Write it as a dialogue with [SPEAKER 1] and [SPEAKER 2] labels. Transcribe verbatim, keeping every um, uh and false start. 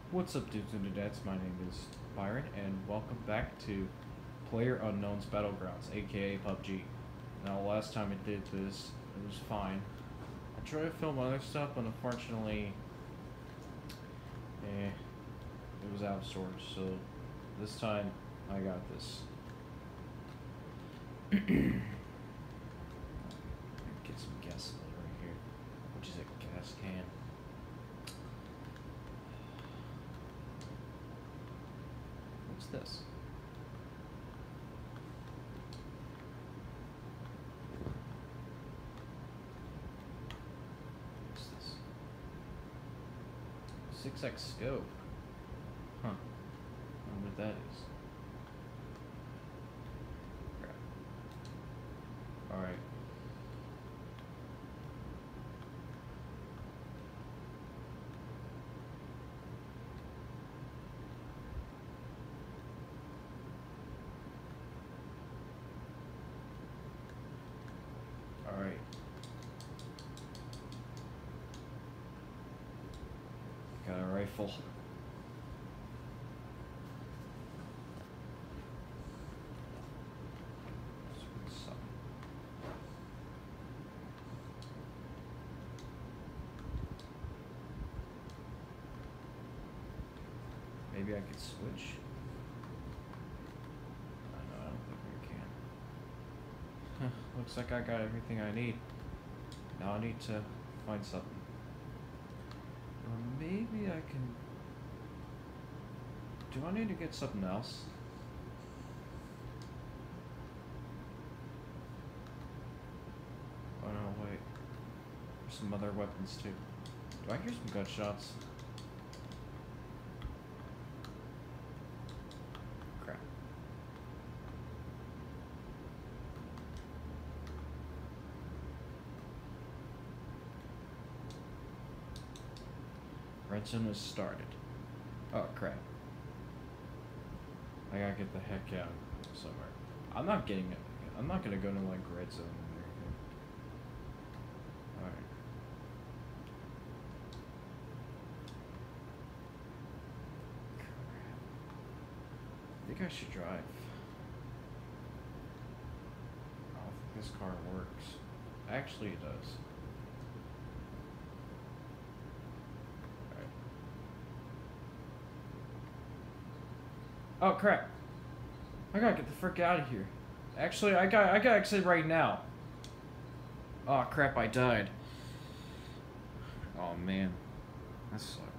[SPEAKER 1] What's up, dudes and dudettes? My name is Byron, and welcome back to PlayerUnknown's BattleGrounds, a k a. P U B G. Now, last time I did this, it was fine. I tried to film other stuff, but unfortunately, eh, it was out of storage, so this time, I got this. Get some gasoline right here, which is a gas can. What's this? What's this? six X scope. Huh. I wonder what that is. Crap. Alright. Alright. Got a rifle. Maybe I could switch. I know, I don't think we can. Huh, looks like I got everything I need. Now I need to find something. Or maybe I can... Do I need to get something else? Oh no, wait. There's some other weapons too. Do I hear some gunshots? Crap. Red zone has started. Oh crap. I gotta get the heck out somewhere. I'm not getting it. I'm not gonna go to like red zone or anything. Alright. I think I should drive. I don't think this car works. Actually, it does. Oh crap! I gotta get the frick out of here. Actually, I got I gotta exit right now. Oh crap! I died. Oh man, that sucks.